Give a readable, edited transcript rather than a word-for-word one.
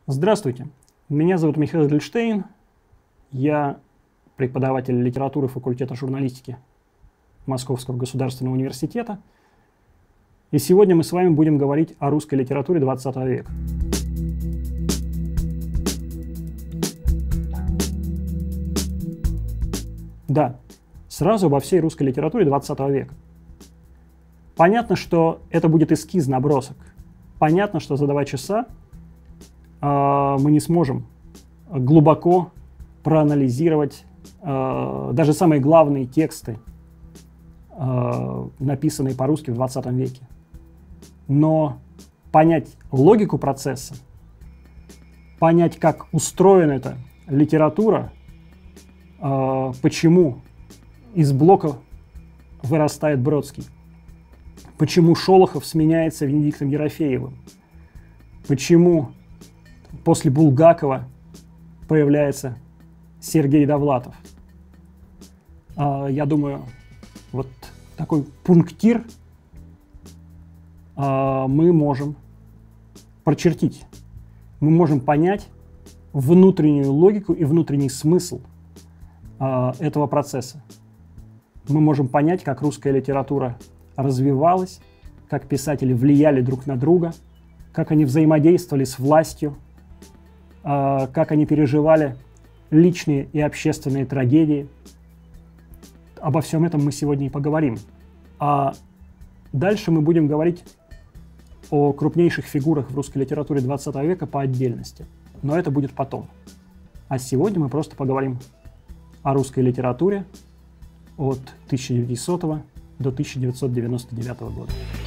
Здравствуйте, меня зовут Михаил Эдельштейн, я преподаватель литературы факультета журналистики Московского государственного университета. И сегодня мы с вами будем говорить о русской литературе 20 века. Да, сразу обо всей русской литературе 20 века. Понятно, что это будет эскиз, набросок. Понятно, что за 2 часа мы не сможем глубоко проанализировать даже самые главные тексты, написанные по-русски в 20 веке. Но понять логику процесса, понять, как устроена эта литература, почему из Блока вырастает Бродский, почему Шолохов сменяется Венедиктом Ерофеевым, почему после Булгакова появляется Сергей Довлатов. Я думаю, вот такой пунктир мы можем прочертить. Мы можем понять внутреннюю логику и внутренний смысл этого процесса. Мы можем понять, как русская литература развивалась, как писатели влияли друг на друга, как они взаимодействовали с властью, как они переживали личные и общественные трагедии. Обо всем этом мы сегодня и поговорим. А дальше мы будем говорить о крупнейших фигурах в русской литературе 20 века по отдельности. Но это будет потом. А сегодня мы просто поговорим о русской литературе от 1900 до 1999 года.